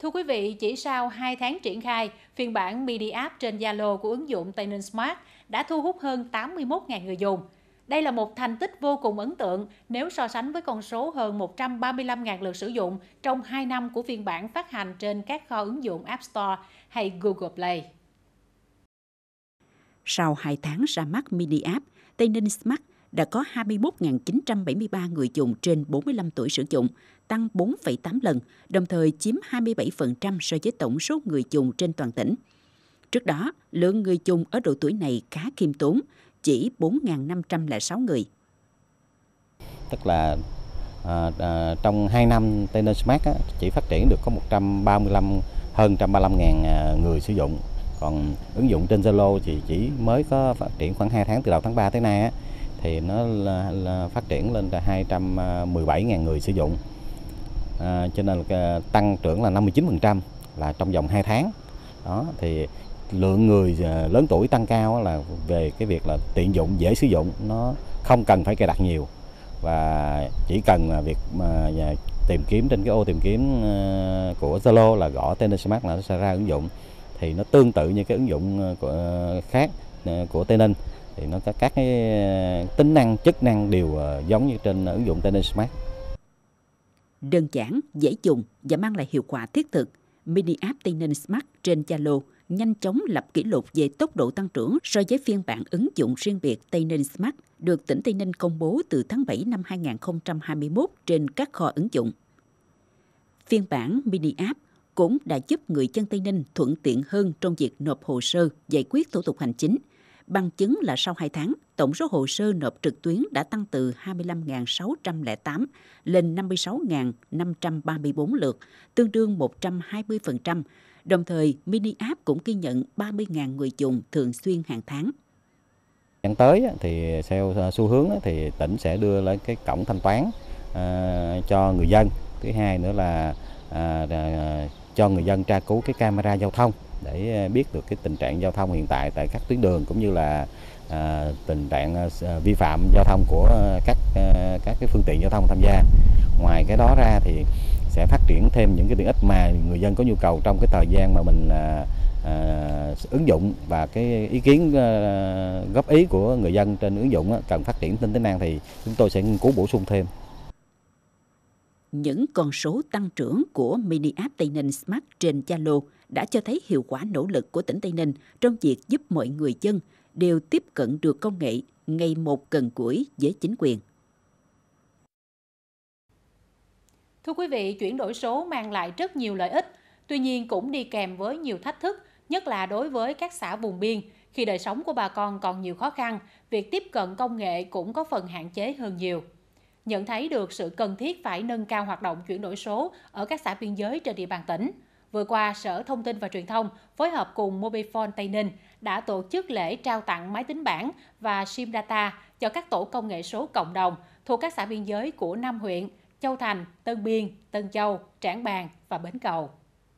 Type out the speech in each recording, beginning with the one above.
Thưa quý vị, chỉ sau 2 tháng triển khai, phiên bản mini app trên Zalo của ứng dụng Tây Ninh Smart đã thu hút hơn 81.000 người dùng. Đây là một thành tích vô cùng ấn tượng nếu so sánh với con số hơn 135.000 lượt sử dụng trong 2 năm của phiên bản phát hành trên các kho ứng dụng App Store hay Google Play. Sau 2 tháng ra mắt mini app, Tây Ninh Smart đã có 21.973 người dùng trên 45 tuổi sử dụng, tăng 4,8 lần, đồng thời chiếm 27% so với tổng số người dùng trên toàn tỉnh. Trước đó, lượng người dùng ở độ tuổi này khá khiêm tốn, chỉ 4.506 người. Tức là trong 2 năm Tây Ninh Smart chỉ phát triển được có hơn 135.000 người sử dụng. Còn ứng dụng trên Zalo thì chỉ mới có phát triển khoảng 2 tháng từ đầu tháng 3 tới nay thì nó là phát triển lên là 217.000 người sử dụng. Cho nên là tăng trưởng là 59% là trong vòng 2 tháng. Đó thì lượng người lớn tuổi tăng cao là về cái việc là tiện dụng, dễ sử dụng, nó không cần phải cài đặt nhiều và chỉ cần việc mà tìm kiếm trên cái ô tìm kiếm của Zalo là gõ Tây Ninh Smart là nó sẽ ra ứng dụng. Thì nó tương tự như cái ứng dụng khác của Tây Ninh thì nó có các cái tính năng, chức năng đều giống như trên ứng dụng Tây Ninh Smart. Đơn giản, dễ dùng và mang lại hiệu quả thiết thực, mini app Tây Ninh Smart trên Zalo nhanh chóng lập kỷ lục về tốc độ tăng trưởng so với phiên bản ứng dụng riêng biệt Tây Ninh Smart được tỉnh Tây Ninh công bố từ tháng 7 năm 2021 trên các kho ứng dụng. Phiên bản mini app cũng đã giúp người dân Tây Ninh thuận tiện hơn trong việc nộp hồ sơ, giải quyết thủ tục hành chính. Bằng chứng là sau 2 tháng, tổng số hồ sơ nộp trực tuyến đã tăng từ 25.608 lên 56.534 lượt, tương đương 120%. Đồng thời, mini app cũng ghi nhận 30.000 người dùng thường xuyên hàng tháng. Dẫn tới thì theo xu hướng thì tỉnh sẽ đưa lên cái cổng thanh toán cho người dân. Thứ hai nữa là cho người dân tra cứu cái camera giao thông để biết được cái tình trạng giao thông hiện tại tại các tuyến đường cũng như là tình trạng vi phạm giao thông của các cái phương tiện giao thông tham gia. Ngoài cái đó ra thì sẽ phát triển thêm những cái tiện ích mà người dân có nhu cầu trong cái thời gian mà mình ứng dụng và cái ý kiến góp ý của người dân trên ứng dụng cần phát triển tính năng thì chúng tôi sẽ nghiên cứu bổ sung thêm. Những con số tăng trưởng của mini app Tây Ninh Smart trên Zalo đã cho thấy hiệu quả nỗ lực của tỉnh Tây Ninh trong việc giúp mọi người dân đều tiếp cận được công nghệ ngày một gần gũi với chính quyền. Thưa quý vị, chuyển đổi số mang lại rất nhiều lợi ích, tuy nhiên cũng đi kèm với nhiều thách thức, nhất là đối với các xã vùng biên. Khi đời sống của bà con còn nhiều khó khăn, việc tiếp cận công nghệ cũng có phần hạn chế hơn nhiều. Nhận thấy được sự cần thiết phải nâng cao hoạt động chuyển đổi số ở các xã biên giới trên địa bàn tỉnh. Vừa qua, Sở Thông tin và Truyền thông phối hợp cùng Mobifone Tây Ninh đã tổ chức lễ trao tặng máy tính bảng và SIM data cho các tổ công nghệ số cộng đồng thuộc các xã biên giới của 5 huyện Châu Thành, Tân Biên, Tân Châu, Trảng Bàng và Bến Cầu.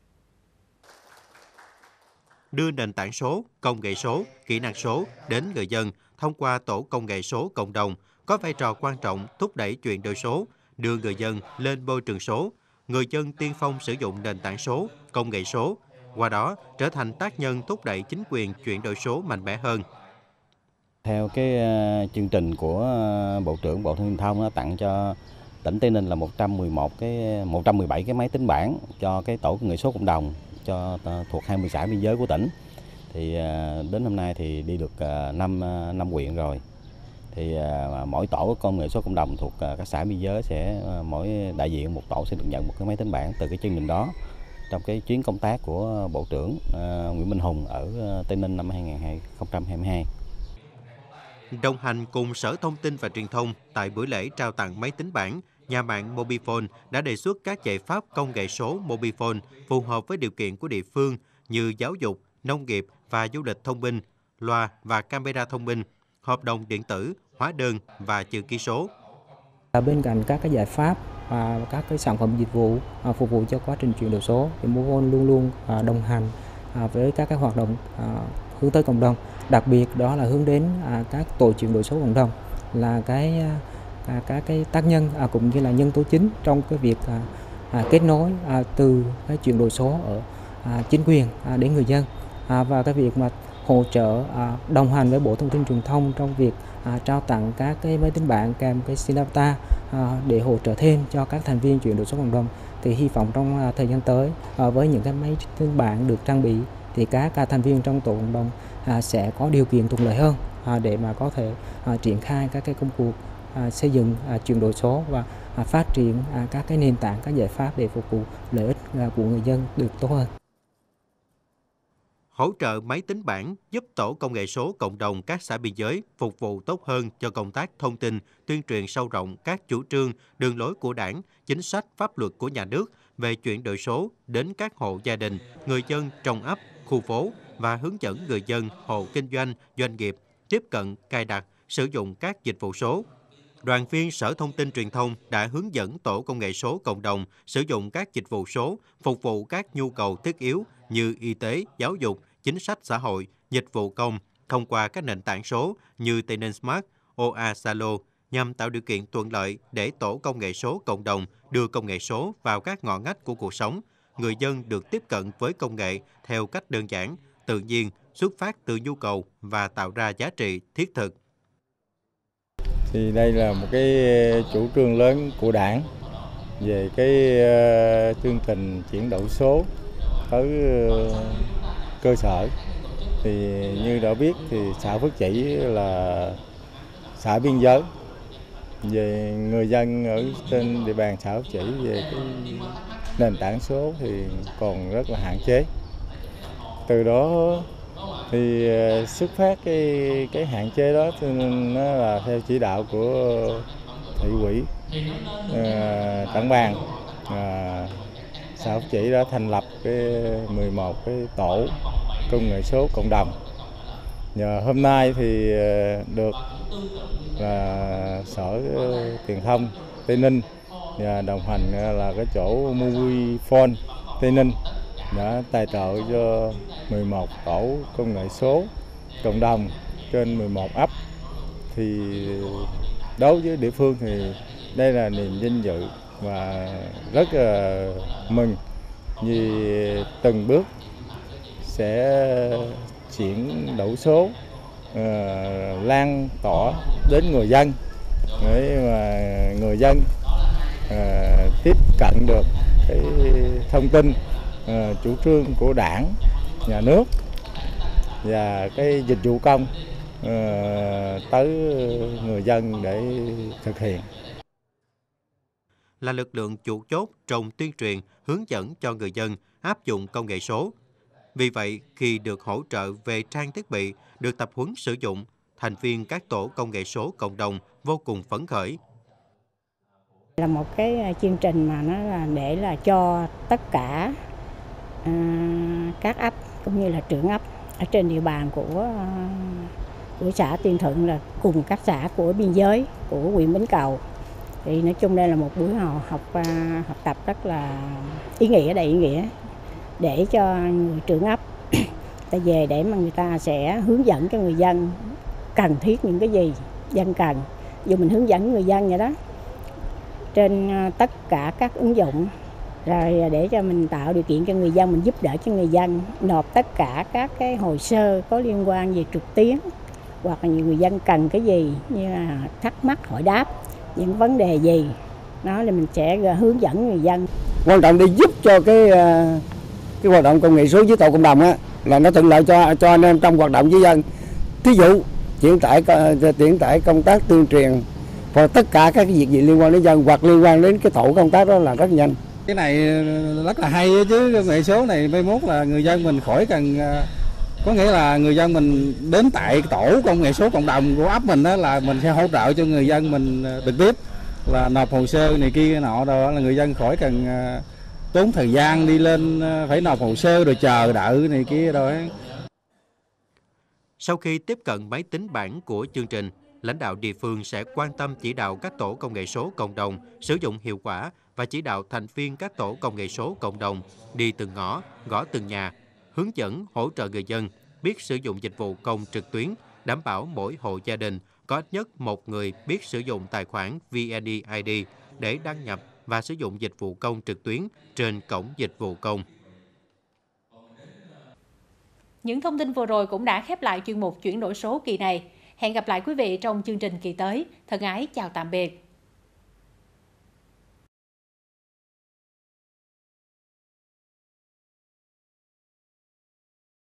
Đưa nền tảng số, công nghệ số, kỹ năng số đến người dân thông qua tổ công nghệ số cộng đồng có vai trò quan trọng thúc đẩy chuyển đổi số, đưa người dân lên môi trường số, người dân tiên phong sử dụng nền tảng số, công nghệ số, qua đó trở thành tác nhân thúc đẩy chính quyền chuyển đổi số mạnh mẽ hơn. Theo cái chương trình của Bộ trưởng Bộ Thông tin tặng cho tỉnh Tây Ninh là 117 cái máy tính bảng cho cái tổ công nghệ số cộng đồng cho thuộc 20 xã biên giới của tỉnh. Thì đến hôm nay thì đi được 5 huyện rồi. Thì mỗi tổ công nghệ số cộng đồng thuộc các xã biên giới sẽ mỗi đại diện một tổ sẽ được nhận một cái máy tính bảng từ cái chương trình đó trong cái chuyến công tác của Bộ trưởng Nguyễn Minh Hùng ở Tây Ninh năm 2022. Đồng hành cùng Sở Thông tin và Truyền thông tại buổi lễ trao tặng máy tính bảng, nhà mạng Mobifone đã đề xuất các giải pháp công nghệ số Mobifone phù hợp với điều kiện của địa phương như giáo dục, nông nghiệp và du lịch thông minh, loa và camera thông minh, hợp đồng điện tử, hóa đơn và chữ ký số. Bên cạnh các cái giải pháp và các cái sản phẩm dịch vụ phục vụ cho quá trình chuyển đổi số, thì Mobifone luôn luôn đồng hành với các cái hoạt động hướng tới cộng đồng, đặc biệt đó là hướng đến các tổ chuyển đổi số cộng đồng là các cái tác nhân cũng như là nhân tố chính trong cái việc kết nối từ cái chuyển đổi số ở chính quyền đến người dân, và cái việc mà hỗ trợ đồng hành với Bộ Thông tin Truyền thông trong việc trao tặng các cái máy tính bảng kèm cái sim avatar để hỗ trợ thêm cho các thành viên chuyển đổi số cộng đồng. Thì hy vọng trong thời gian tới với những cái máy tính bảng được trang bị thì các thành viên trong tổ cộng đồng sẽ có điều kiện thuận lợi hơn để mà có thể triển khai các cái công cuộc xây dựng chuyển đổi số và phát triển các cái nền tảng, các giải pháp để phục vụ lợi ích của người dân được tốt hơn. Hỗ trợ máy tính bảng giúp tổ công nghệ số cộng đồng các xã biên giới phục vụ tốt hơn cho công tác thông tin, tuyên truyền sâu rộng các chủ trương, đường lối của Đảng, chính sách, pháp luật của nhà nước về chuyển đổi số đến các hộ gia đình, người dân trong ấp, khu phố và hướng dẫn người dân, hộ kinh doanh, doanh nghiệp tiếp cận, cài đặt, sử dụng các dịch vụ số. Đoàn viên Sở Thông tin Truyền thông đã hướng dẫn tổ công nghệ số cộng đồng sử dụng các dịch vụ số phục vụ các nhu cầu thiết yếu như y tế, giáo dục, chính sách xã hội, dịch vụ công thông qua các nền tảng số như Tây Ninh Smart, OA Zalo nhằm tạo điều kiện thuận lợi để tổ công nghệ số cộng đồng đưa công nghệ số vào các ngõ ngách của cuộc sống. Người dân được tiếp cận với công nghệ theo cách đơn giản, tự nhiên, xuất phát từ nhu cầu và tạo ra giá trị thiết thực. Thì đây là một cái chủ trương lớn của Đảng về cái chương trình chuyển đổi số tới cơ sở. Thì như đã biết thì xã Phước Chỉ là xã biên giới, về người dân ở trên địa bàn xã Phước Chỉ về cái nền tảng số thì còn rất là hạn chế. Từ đó thì xuất phát cái hạn chế đó cho nên nó là theo chỉ đạo của thị ủy Trảng Bàng, xã Phước Chỉ đã thành lập cái 11 cái tổ công nghệ số cộng đồng. Nhờ hôm nay thì được là Sở Truyền thông Tây Ninh và đồng hành là cái chỗ Mobifone Tây Ninh đã tài trợ cho 11 tổ công nghệ số cộng đồng trên 11 ấp. Thì đối với địa phương thì đây là niềm vinh dự và rất là mừng vì từng bước sẽ chuyển đổi số lan tỏa đến người dân để mà người dân tiếp cận được cái thông tin, chủ trương của Đảng, nhà nước và cái dịch vụ công tới người dân để thực hiện. Là lực lượng chủ chốt trong tuyên truyền, hướng dẫn cho người dân áp dụng công nghệ số. Vì vậy, khi được hỗ trợ về trang thiết bị, được tập huấn sử dụng, thành viên các tổ công nghệ số cộng đồng vô cùng phấn khởi. Là một cái chương trình mà nó là để là cho tất cả các ấp cũng như là trưởng ấp ở trên địa bàn của xã Tiên Thuận, là cùng các xã của biên giới của huyện Bến Cầu. Thì nói chung đây là một buổi học tập rất là ý nghĩa, đầy ý nghĩa để cho người trưởng ấp ta về để mà người ta sẽ hướng dẫn cho người dân cần thiết những cái gì dân cần, dù mình hướng dẫn người dân vậy đó trên tất cả các ứng dụng, rồi để cho mình tạo điều kiện cho người dân, mình giúp đỡ cho người dân nộp tất cả các cái hồ sơ có liên quan về trực tuyến, hoặc là người dân cần cái gì như là thắc mắc hỏi đáp những vấn đề gì đó là mình sẽ hướng dẫn người dân. Quan trọng để giúp cho cái hoạt động công nghệ số với tổ cộng đồng á, là nó thuận lợi cho anh em trong hoạt động với dân. Thí dụ chuyển tải công tác tuyên truyền và tất cả các cái việc gì liên quan đến dân hoặc liên quan đến cái tổ công tác đó là rất nhanh. Cái này rất là hay chứ, công nghệ số này mai mốt là người dân mình khỏi cần, có nghĩa là người dân mình đến tại tổ công nghệ số cộng đồng của ấp mình đó là mình sẽ hỗ trợ cho người dân mình trực tiếp là nộp hồ sơ này kia nọ, đó là người dân khỏi cần tốn thời gian đi lên phải nộp hồ sơ rồi chờ đợi này kia rồi. Sau khi tiếp cận máy tính bảng của chương trình, lãnh đạo địa phương sẽ quan tâm chỉ đạo các tổ công nghệ số cộng đồng sử dụng hiệu quả và chỉ đạo thành viên các tổ công nghệ số cộng đồng đi từng ngõ, gõ từng nhà, hướng dẫn hỗ trợ người dân biết sử dụng dịch vụ công trực tuyến, đảm bảo mỗi hộ gia đình có ít nhất một người biết sử dụng tài khoản VNeID để đăng nhập, và sử dụng dịch vụ công trực tuyến trên cổng dịch vụ công. Những thông tin vừa rồi cũng đã khép lại chuyên mục Chuyển đổi số kỳ này. Hẹn gặp lại quý vị trong chương trình kỳ tới. Thân ái chào tạm biệt.